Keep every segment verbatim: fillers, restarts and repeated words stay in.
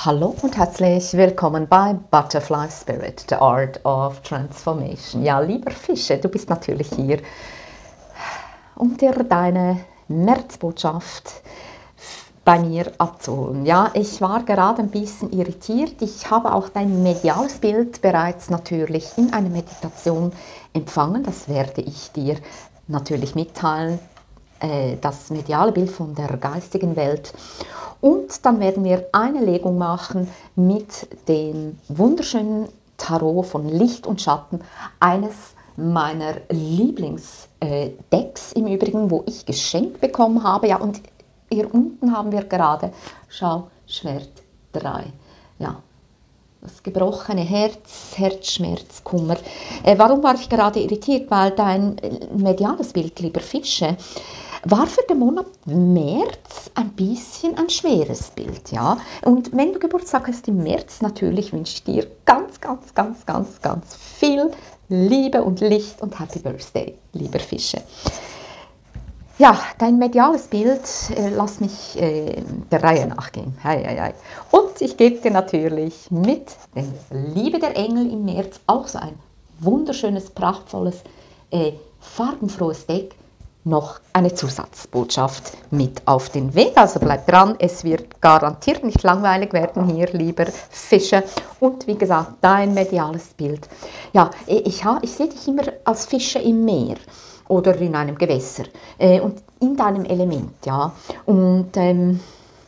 Hallo und herzlich willkommen bei Butterfly Spirit, The Art of Transformation. Ja, lieber Fische, du bist natürlich hier, um dir deine Märzbotschaft bei mir abzuholen. Ja, ich war gerade ein bisschen irritiert. Ich habe auch dein mediales Bild bereits natürlich in einer Meditation empfangen. Das werde ich dir natürlich mitteilen, äh, das mediale Bild von der geistigen Welt. Und dann werden wir eine Legung machen mit dem wunderschönen Tarot von Licht und Schatten, eines meiner Lieblingsdecks äh, im Übrigen, wo ich geschenkt bekommen habe. Ja, und hier unten haben wir gerade, schau, Schwert drei. Ja, das gebrochene Herz, Herzschmerz, Kummer. Äh, warum war ich gerade irritiert? Weil dein mediales Bild, lieber Fische, war für den Monat März ein bisschen ein schweres Bild, ja. Und wenn du Geburtstag hast im März, natürlich wünsche ich dir ganz, ganz, ganz, ganz, ganz viel Liebe und Licht und Happy Birthday, lieber Fische. Ja, dein mediales Bild, äh, lass mich äh, der Reihe nachgehen. Hei, hei, hei. Und ich gebe dir natürlich mit der Liebe der Engel im März auch so ein wunderschönes, prachtvolles, äh, farbenfrohes Deck, noch eine Zusatzbotschaft mit auf den Weg. Also bleib dran, es wird garantiert nicht langweilig werden hier, lieber Fische. Und wie gesagt, dein mediales Bild. Ja, ich, ich sehe dich immer als Fische im Meer oder in einem Gewässer äh, und in deinem Element, ja. Und ähm,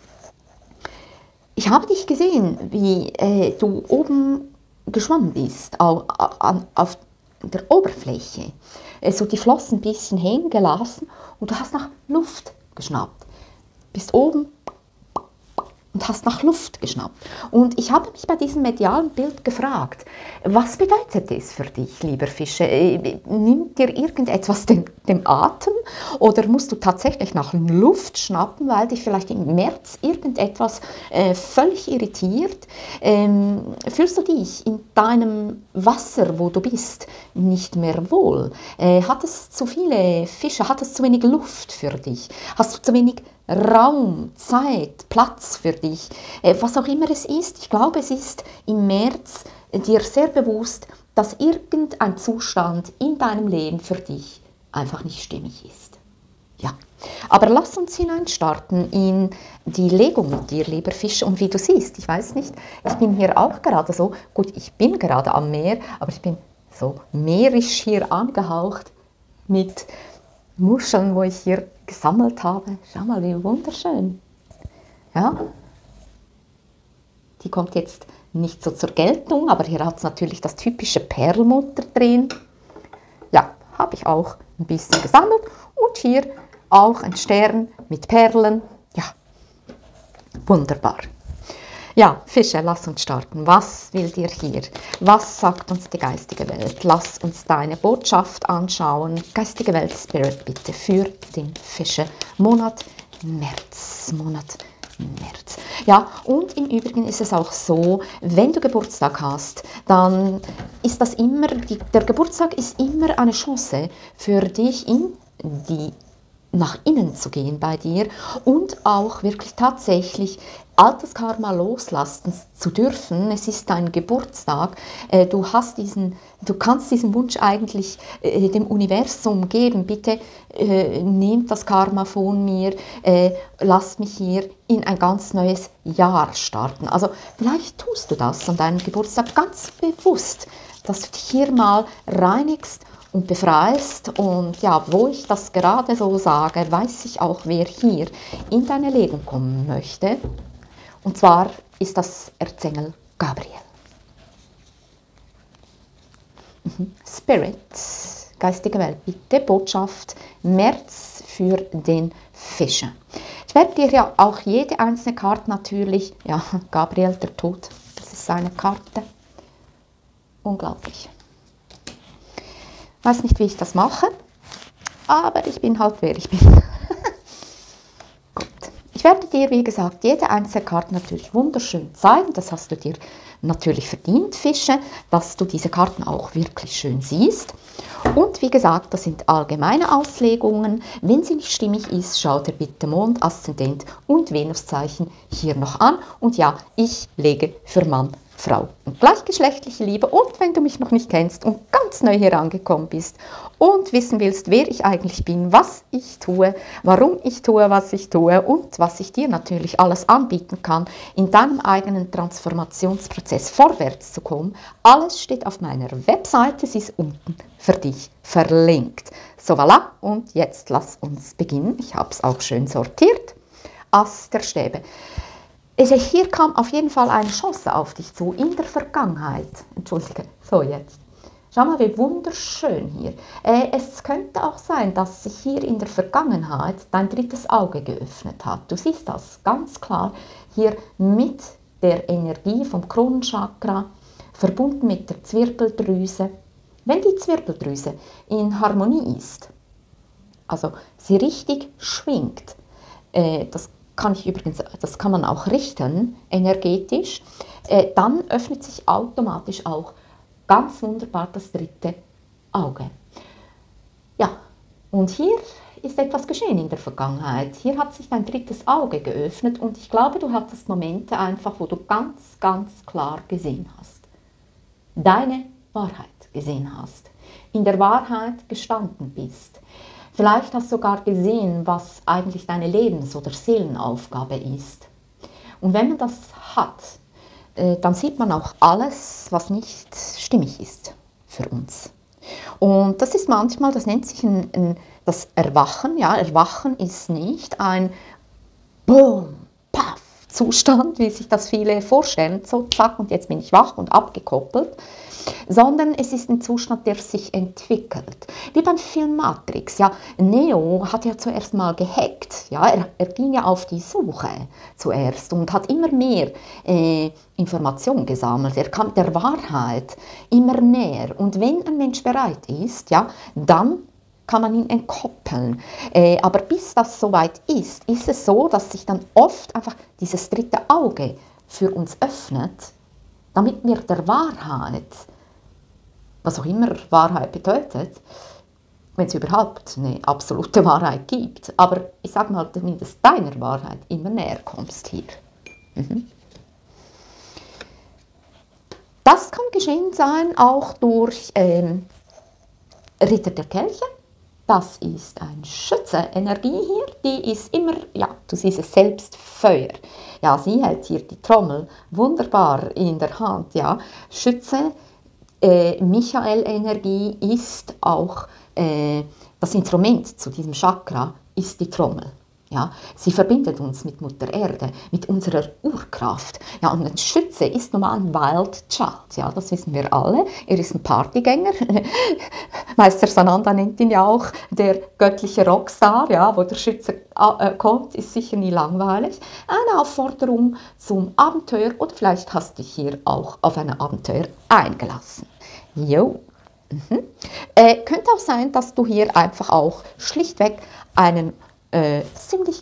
ich habe dich gesehen, wie äh, du oben geschwommen bist, auf, auf der Oberfläche. So die Flossen ein bisschen hängen gelassen und du hast nach Luft geschnappt. Bist oben und hast nach Luft geschnappt. Und ich habe mich bei diesem medialen Bild gefragt, was bedeutet das für dich, lieber Fische? Nimmt dir irgendetwas den, den Atem oder musst du tatsächlich nach Luft schnappen, weil dich vielleicht im März irgendetwas äh, völlig irritiert? Ähm, fühlst du dich in deinem Wasser, wo du bist, nicht mehr wohl? Äh, hat es zu viele Fische? Hat es zu wenig Luft für dich? Hast du zu wenig Raum, Zeit, Platz für dich, äh, was auch immer es ist? Ich glaube, es ist im März dir sehr bewusst, dass irgendein Zustand in deinem Leben für dich einfach nicht stimmig ist. Ja, aber lass uns hineinstarten in die Legung mit dir, lieber Fisch. Und wie du siehst, ich weiß nicht, ich bin hier auch gerade so, gut, ich bin gerade am Meer, aber ich bin so meerisch hier angehaucht mit Muscheln, wo ich hier gesammelt habe. Schau mal, wie wunderschön. Ja, die kommt jetzt nicht so zur Geltung, aber hier hat es natürlich das typische Perlmutter drin. Ja, habe ich auch ein bisschen gesammelt. Und hier auch ein Stern mit Perlen. Ja, wunderbar. Ja, Fische, lass uns starten. Was will dir hier? Was sagt uns die geistige Welt? Lass uns deine Botschaft anschauen. Geistige Welt, Spirit, bitte, für den Fische-Monat März. Monat März. Ja, und im Übrigen ist es auch so, wenn du Geburtstag hast, dann ist das immer, die, der Geburtstag ist immer eine Chance für dich, in die nach innen zu gehen bei dir und auch wirklich tatsächlich altes Karma loslassen zu dürfen. Es ist dein Geburtstag. Du hast diesen, du kannst diesen Wunsch eigentlich äh, dem Universum geben. Bitte äh, nehmt das Karma von mir, äh, lasst mich hier in ein ganz neues Jahr starten. Also vielleicht tust du das an deinem Geburtstag ganz bewusst, dass du dich hier mal reinigst und befreist. Und ja, wo ich das gerade so sage, weiß ich auch, wer hier in deine Legung kommen möchte. Und zwar ist das Erzengel Gabriel. Mhm. Spirit, geistige Welt, bitte, Botschaft März für den Fischer. Ich werde dir ja auch jede einzelne Karte natürlich, ja, Gabriel, der Tod, das ist seine Karte. Unglaublich. Ich weiß nicht, wie ich das mache, aber ich bin halt, wer ich bin. Gut, Ich werde dir, wie gesagt, jede einzelne Karte natürlich wunderschön zeigen. Das hast du dir natürlich verdient, Fische, dass du diese Karten auch wirklich schön siehst. Und wie gesagt, das sind allgemeine Auslegungen. Wenn sie nicht stimmig ist, schau dir bitte Mond, Aszendent und Venuszeichen hier noch an. Und ja, ich lege für Mann, Frau und gleichgeschlechtliche Liebe. Und wenn du mich noch nicht kennst und ganz neu hier angekommen bist und wissen willst, wer ich eigentlich bin, was ich tue, warum ich tue, was ich tue und was ich dir natürlich alles anbieten kann, in deinem eigenen Transformationsprozess vorwärts zu kommen, alles steht auf meiner Webseite, sie ist unten für dich verlinkt. So, voilà, und jetzt lass uns beginnen. Ich habe es auch schön sortiert. Ass der Stäbe. Also hier kam auf jeden Fall eine Chance auf dich zu, in der Vergangenheit. Entschuldige, so jetzt. Schau mal, wie wunderschön hier. Äh, es könnte auch sein, dass sich hier in der Vergangenheit dein drittes Auge geöffnet hat. Du siehst das ganz klar hier mit der Energie vom Kronenchakra, verbunden mit der Zwirbeldrüse. Wenn die Zwirbeldrüse in Harmonie ist, also sie richtig schwingt, äh, das kann ich übrigens, das kann man auch richten, energetisch, äh, dann öffnet sich automatisch auch ganz wunderbar das dritte Auge. Ja, und hier ist etwas geschehen in der Vergangenheit. Hier hat sich dein drittes Auge geöffnet und ich glaube, du hattest Momente einfach, wo du ganz, ganz klar gesehen hast. Deine Wahrheit gesehen hast. In der Wahrheit gestanden bist. Vielleicht hast du sogar gesehen, was eigentlich deine Lebens- oder Seelenaufgabe ist. Und wenn man das hat, dann sieht man auch alles, was nicht stimmig ist für uns. Und das ist manchmal, das nennt sich ein, ein, das Erwachen. Ja, Erwachen ist nicht ein Boom, Paff Zustand, wie sich das viele vorstellen, so zack und jetzt bin ich wach und abgekoppelt, sondern es ist ein Zustand, der sich entwickelt. Wie beim Film Matrix. Ja, Neo hat ja zuerst mal gehackt. Ja, er, er ging ja auf die Suche zuerst und hat immer mehr äh, Informationen gesammelt. Er kam der Wahrheit immer näher. Und wenn ein Mensch bereit ist, ja, dann kann man ihn entkoppeln. Äh, aber bis das soweit ist, ist es so, dass sich dann oft einfach dieses dritte Auge für uns öffnet, damit wir der Wahrheit, was auch immer Wahrheit bedeutet, wenn es überhaupt eine absolute Wahrheit gibt, aber ich sage mal, zumindest deiner Wahrheit immer näher kommst hier. Mhm. Das kann geschehen sein auch durch ähm, Ritter der Kelche. Das ist ein Schütze-Energie hier, die ist immer, ja, du siehst es selbst, Feuer. Ja, sie hält hier die Trommel wunderbar in der Hand, ja. Schütze, äh, Michael-Energie ist auch, äh, das Instrument zu diesem Chakra ist die Trommel. Ja, sie verbindet uns mit Mutter Erde, mit unserer Urkraft. Ja, und ein Schütze ist normal ein Wild Child, ja, das wissen wir alle. Er ist ein Partygänger. Meister Sananda nennt ihn ja auch der göttliche Rockstar, ja, wo der Schütze äh, kommt, ist sicher nie langweilig. Eine Aufforderung zum Abenteuer oder vielleicht hast du dich hier auch auf ein Abenteuer eingelassen. Jo. Mhm. Äh, könnte auch sein, dass du hier einfach auch schlichtweg einen Äh, ziemlich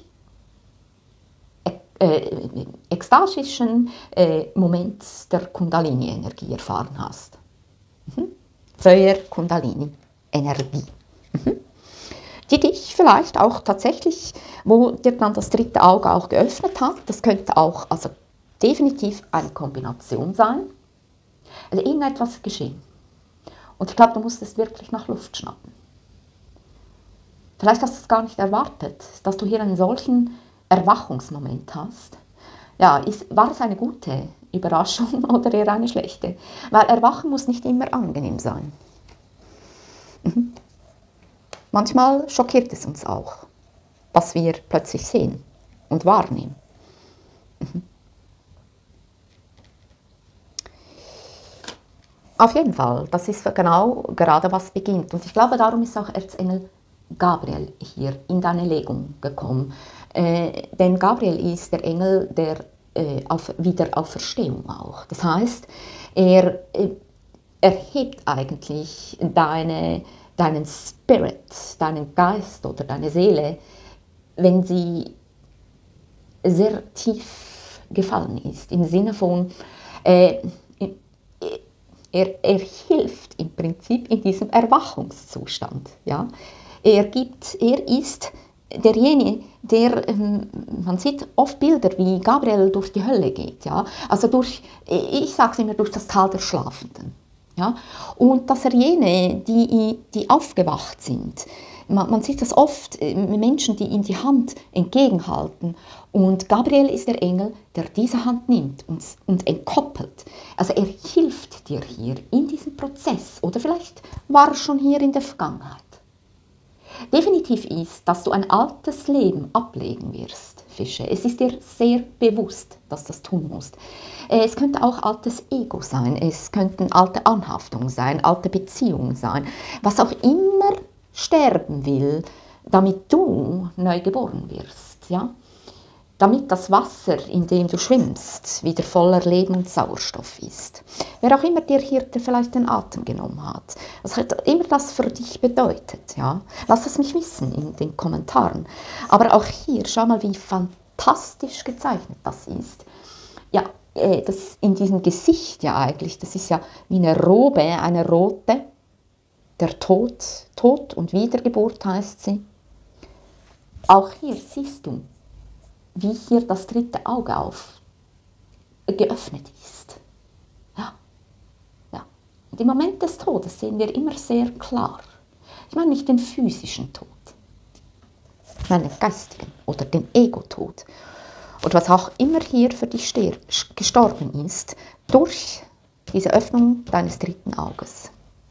äh, ekstatischen äh, Moment der Kundalini-Energie erfahren hast. Mhm. Feuer-Kundalini-Energie. Mhm. Die dich vielleicht auch tatsächlich, wo dir dann das dritte Auge auch geöffnet hat, das könnte auch also definitiv eine Kombination sein. Also irgendetwas geschehen. Und ich glaube, du musstest wirklich nach Luft schnappen. Vielleicht hast du es gar nicht erwartet, dass du hier einen solchen Erwachungsmoment hast. Ja, ist, war es eine gute Überraschung oder eher eine schlechte? Weil Erwachen muss nicht immer angenehm sein. Mhm. Manchmal schockiert es uns auch, was wir plötzlich sehen und wahrnehmen. Mhm. Auf jeden Fall, das ist genau gerade was beginnt. Und ich glaube, darum ist auch Erzengel Gabriel hier in deine Legung gekommen. Äh, denn Gabriel ist der Engel der äh, auf Wiederauferstehung auch. Das heißt, er äh, erhebt eigentlich deine, deinen Spirit, deinen Geist oder deine Seele, wenn sie sehr tief gefallen ist, im Sinne von, äh, er, er hilft im Prinzip in diesem Erwachungszustand. Ja? Er, gibt, er ist derjenige, der, ähm, man sieht oft Bilder, wie Gabriel durch die Hölle geht. Ja? Also durch, ich sage es immer, durch das Tal der Schlafenden. Ja? Und dass er jene, die, die aufgewacht sind, man, man sieht das oft, Menschen, die ihm die Hand entgegenhalten. Und Gabriel ist der Engel, der diese Hand nimmt und, und entkoppelt. Also er hilft dir hier in diesem Prozess. Oder vielleicht war er schon hier in der Vergangenheit. Definitiv ist, dass du ein altes Leben ablegen wirst, Fische. Es ist dir sehr bewusst, dass du das tun musst. Es könnte auch altes Ego sein, es könnten alte Anhaftungen sein, alte Beziehungen sein, was auch immer sterben will, damit du neu geboren wirst. Ja? Damit das Wasser, in dem du schwimmst, wieder voller Leben und Sauerstoff ist. Wer auch immer dir hier vielleicht den Atem genommen hat, was hat immer das für dich bedeutet. Ja? Lass es mich wissen in den Kommentaren. Aber auch hier, schau mal, wie fantastisch gezeichnet das ist. Ja, das in diesem Gesicht ja eigentlich, das ist ja wie eine Robe, eine rote, der Tod, Tod und Wiedergeburt heißt sie. Auch hier siehst du, wie hier das dritte Auge auf geöffnet ist. Ja. Ja. Und im Moment des Todes sehen wir immer sehr klar. Ich meine nicht den physischen Tod, ich meine den geistigen oder den Ego-Tod. Und was auch immer hier für dich gestorben ist, durch diese Öffnung deines dritten Auges.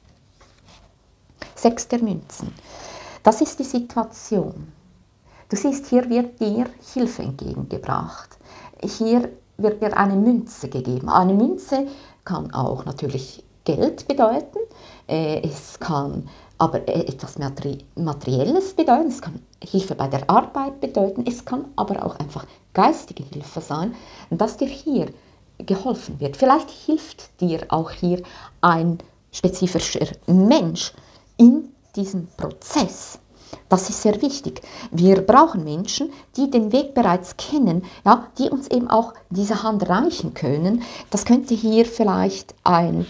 Sechs der Münzen. Das ist die Situation. Du siehst, hier wird dir Hilfe entgegengebracht. Hier wird dir eine Münze gegeben. Eine Münze kann auch natürlich Geld bedeuten. Es kann aber etwas Materielles bedeuten. Es kann Hilfe bei der Arbeit bedeuten. Es kann aber auch einfach geistige Hilfe sein, dass dir hier geholfen wird. Vielleicht hilft dir auch hier ein spezifischer Mensch in diesem Prozess. Das ist sehr wichtig. Wir brauchen Menschen, die den Weg bereits kennen, ja, die uns eben auch diese Hand reichen können. Das könnte hier vielleicht ein...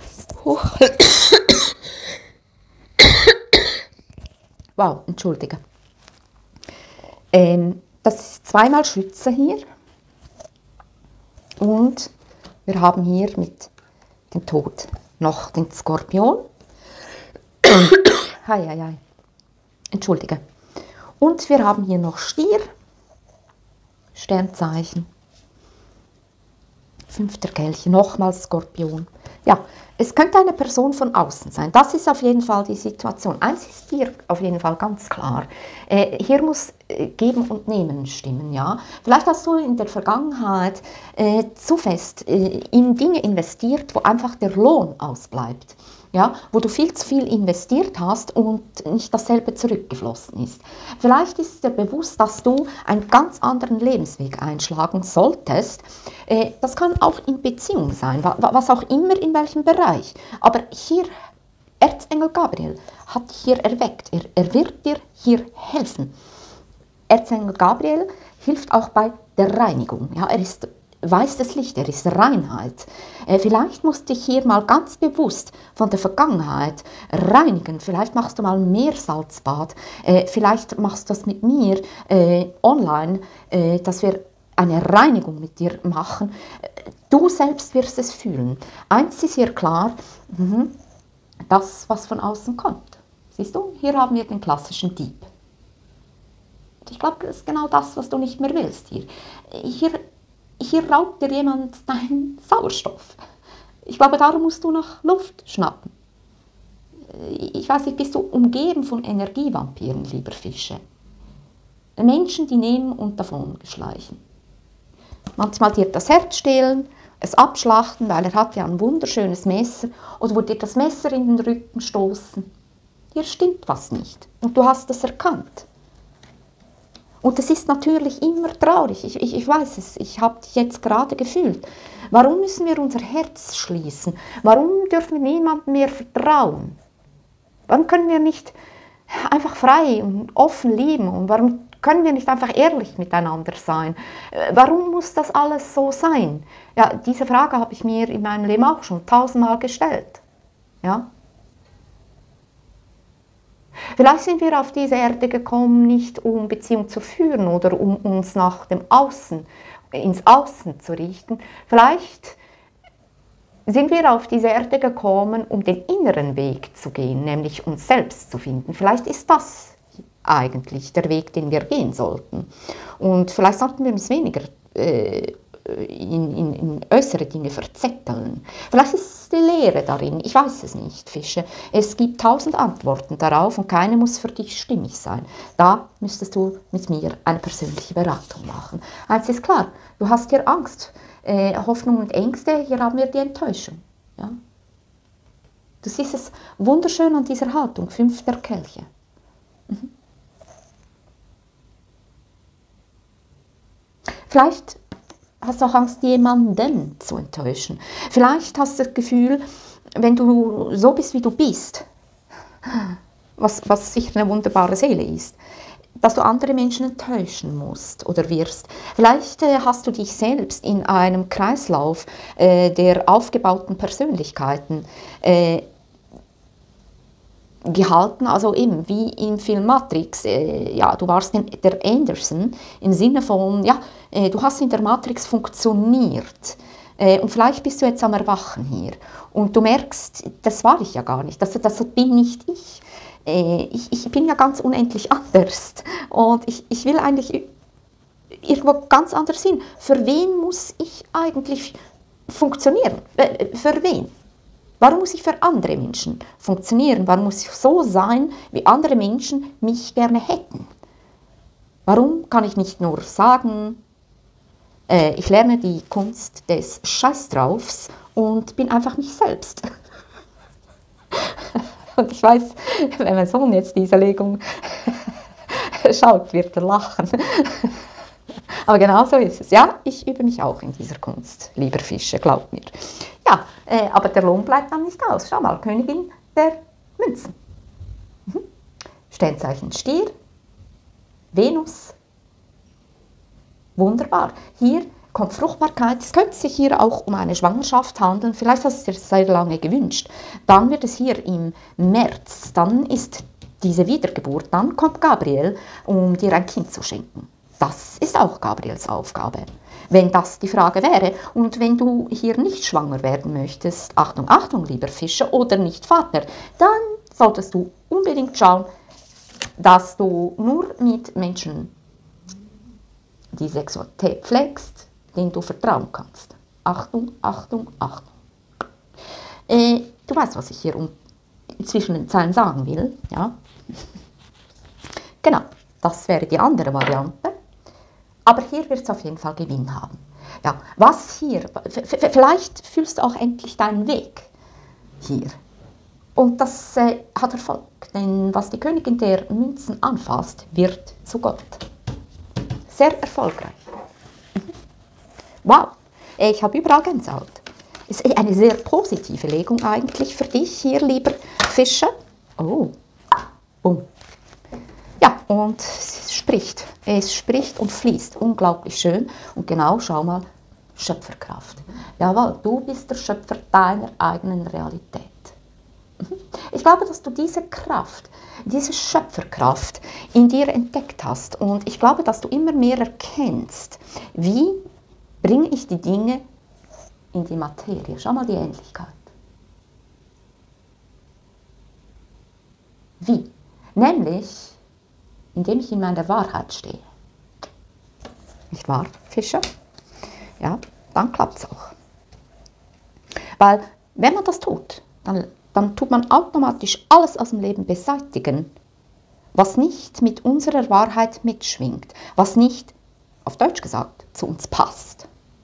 Wow, entschuldige. Ähm, das ist zweimal Schütze hier. Und wir haben hier mit dem Tod noch den Skorpion. Hei, hei, hei. Entschuldige. Und wir haben hier noch Stier, Sternzeichen, fünfter Kelch, nochmals Skorpion. Ja, es könnte eine Person von außen sein. Das ist auf jeden Fall die Situation. Eins ist hier auf jeden Fall ganz klar. Äh, hier muss äh, Geben und Nehmen stimmen. Ja? Vielleicht hast du in der Vergangenheit äh, zu fest äh, in Dinge investiert, wo einfach der Lohn ausbleibt. Ja, wo du viel zu viel investiert hast und nicht dasselbe zurückgeflossen ist. Vielleicht ist dir bewusst, dass du einen ganz anderen Lebensweg einschlagen solltest. Das kann auch in Beziehung sein, was auch immer, in welchem Bereich. Aber hier, Erzengel Gabriel hat dich hier erweckt. Er, er wird dir hier helfen. Erzengel Gabriel hilft auch bei der Reinigung. Ja, er ist weißes Licht, er ist Reinheit. Äh, vielleicht musst du dich hier mal ganz bewusst von der Vergangenheit reinigen. Vielleicht machst du mal ein Meersalzbad. Äh, vielleicht machst du das mit mir äh, online, äh, dass wir eine Reinigung mit dir machen. Du selbst wirst es fühlen. Eins ist hier klar, mhm, das, was von außen kommt. Siehst du, hier haben wir den klassischen Dieb. Ich glaube, das ist genau das, was du nicht mehr willst hier. Hier Hier raubt dir jemand deinen Sauerstoff. Ich glaube, darum musst du nach Luft schnappen. Ich weiß nicht, bist du umgeben von Energievampiren, lieber Fische? Menschen, die nehmen und davon schleichen. Manchmal dir das Herz stehlen, es abschlachten, weil er hat ja ein wunderschönes Messer, oder wo dir das Messer in den Rücken stoßen. Hier stimmt was nicht und du hast es erkannt. Und es ist natürlich immer traurig, ich, ich, ich weiß es, ich habe dich jetzt gerade gefühlt. Warum müssen wir unser Herz schließen? Warum dürfen wir niemandem mehr vertrauen? Warum können wir nicht einfach frei und offen lieben? Und warum Können wir nicht einfach ehrlich miteinander sein? Warum muss das alles so sein? Ja, diese Frage habe ich mir in meinem Leben auch schon tausendmal gestellt. Ja? Vielleicht sind wir auf diese Erde gekommen, nicht um Beziehung zu führen oder um uns nach dem Außen, ins Außen zu richten. Vielleicht sind wir auf diese Erde gekommen, um den inneren Weg zu gehen, nämlich uns selbst zu finden. Vielleicht ist das eigentlich der Weg, den wir gehen sollten. Und vielleicht sollten wir uns weniger äh, in, in, in äußere Dinge verzetteln. Vielleicht ist die Lehre darin, ich weiß es nicht, Fische. Es gibt tausend Antworten darauf und keine muss für dich stimmig sein. Da müsstest du mit mir eine persönliche Beratung machen. Eins ist klar, du hast hier Angst, äh, Hoffnung und Ängste, hier haben wir die Enttäuschung. Ja? Du siehst es wunderschön an dieser Haltung, fünfter Kelche. Mhm. Vielleicht hast du auch Angst, jemanden zu enttäuschen. Vielleicht hast du das Gefühl, wenn du so bist, wie du bist, was, was sicher eine wunderbare Seele ist, dass du andere Menschen enttäuschen musst oder wirst. Vielleicht äh, hast du dich selbst in einem Kreislauf äh, der aufgebauten Persönlichkeiten äh, gehalten, also eben wie im Film Matrix, äh, ja, du warst den, der Anderson im Sinne von, ja, äh, du hast in der Matrix funktioniert äh, und vielleicht bist du jetzt am Erwachen hier und du merkst, das war ich ja gar nicht, das, das bin nicht ich. Äh, ich, ich bin ja ganz unendlich anders und ich, ich will eigentlich irgendwo ganz anders hin. Für wen muss ich eigentlich funktionieren? Äh, für wen? Warum muss ich für andere Menschen funktionieren? Warum muss ich so sein, wie andere Menschen mich gerne hätten? Warum kann ich nicht nur sagen, äh, ich lerne die Kunst des Scheißdraufs und bin einfach mich selbst? Und ich weiß, wenn mein Sohn jetzt diese Legung schaut, wird er lachen. Aber genau so ist es. Ja, ich übe mich auch in dieser Kunst, lieber Fische, glaubt mir. Ja, äh, aber der Lohn bleibt dann nicht aus. Schau mal, Königin der Münzen. Mhm. Sternzeichen Stier, Venus. Wunderbar. Hier kommt Fruchtbarkeit. Es könnte sich hier auch um eine Schwangerschaft handeln. Vielleicht hast du es dir sehr lange gewünscht. Dann wird es hier im März, dann ist diese Wiedergeburt, dann kommt Gabriel, um dir ein Kind zu schenken. Das ist auch Gabriels Aufgabe, wenn das die Frage wäre. Und wenn du hier nicht schwanger werden möchtest, Achtung, Achtung, lieber Fische, oder nicht Vater, dann solltest du unbedingt schauen, dass du nur mit Menschen die Sexualität pflegst, denen du vertrauen kannst. Achtung, Achtung, Achtung. Äh, du weißt, was ich hier um, zwischen den Zeilen sagen will. Ja? Genau, das wäre die andere Variante. Aber hier wird es auf jeden Fall Gewinn haben. Ja, was hier, vielleicht fühlst du auch endlich deinen Weg hier. Und das äh, hat Erfolg, denn was die Königin der Münzen anfasst, wird zu Gold. Sehr erfolgreich. Wow, ich habe überall Gänsehaut. Ist eine sehr positive Legung eigentlich für dich hier, lieber Fische. Oh, boom. Ja, und es spricht, es spricht und fließt, unglaublich schön. Und genau, schau mal, Schöpferkraft. Jawohl, du bist der Schöpfer deiner eigenen Realität. Ich glaube, dass du diese Kraft, diese Schöpferkraft in dir entdeckt hast. Und ich glaube, dass du immer mehr erkennst, wie bringe ich die Dinge in die Materie. Schau mal die Ähnlichkeit. Wie? Nämlich, indem ich in meiner Wahrheit stehe. Nicht wahr, Fische? Ja, dann klappt es auch. Weil, wenn man das tut, dann, dann tut man automatisch alles aus dem Leben beseitigen, was nicht mit unserer Wahrheit mitschwingt, was nicht, auf Deutsch gesagt, zu uns passt.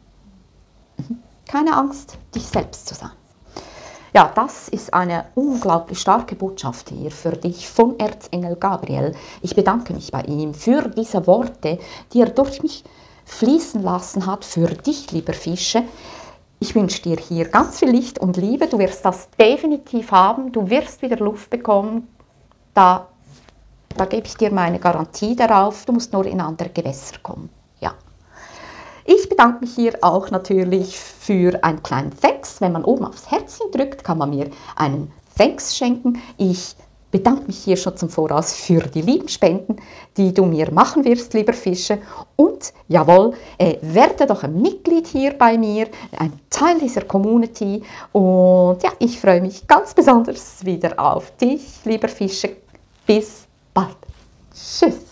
Keine Angst, dich selbst zu sein. Ja, das ist eine unglaublich starke Botschaft hier für dich von Erzengel Gabriel. Ich bedanke mich bei ihm für diese Worte, die er durch mich fließen lassen hat, für dich, lieber Fische. Ich wünsche dir hier ganz viel Licht und Liebe. Du wirst das definitiv haben. Du wirst wieder Luft bekommen. Da Da gebe ich dir meine Garantie darauf. Du musst nur in andere Gewässer kommen. Ja. Ich bedanke mich hier auch natürlich für einen kleinen Thanks. Wenn man oben aufs Herzchen drückt, kann man mir einen Thanks schenken. Ich bedanke mich hier schon zum Voraus für die lieben Spenden, die du mir machen wirst, lieber Fische. Und jawohl, äh, werde doch ein Mitglied hier bei mir, ein Teil dieser Community. Und ja, ich freue mich ganz besonders wieder auf dich, lieber Fische. Bis bald. Tschüss.